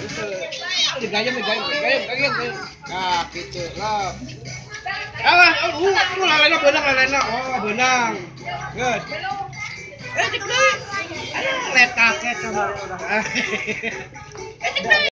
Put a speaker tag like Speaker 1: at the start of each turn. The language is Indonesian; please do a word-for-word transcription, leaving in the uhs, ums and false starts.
Speaker 1: Itu. Digayam, digayam, digayam, digayam, digayam. Nah, gitu. Lah. Awas, oh, uh, uh, lalena benang, lalena. Oh, benang. Good. Eh, cek deh. Ayo, lihat kakek coba. Eh, cek deh.